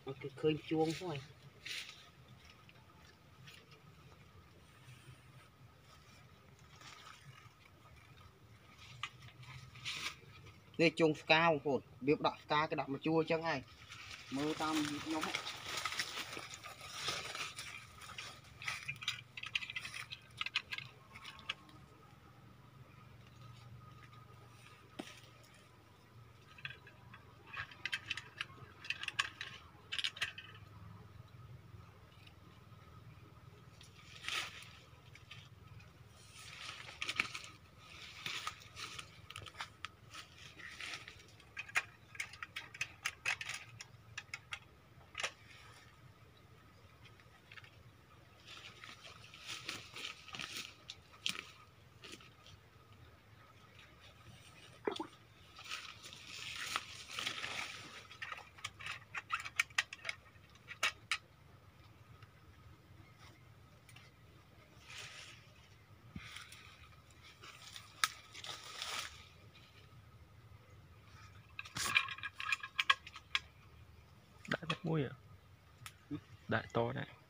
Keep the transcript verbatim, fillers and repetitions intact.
cái khơi chuông thôi đây chuông cao hồn biết đọc ca cái đọc mà chua chân này mơ tam nhóm đại bắt mũi à đại to đấy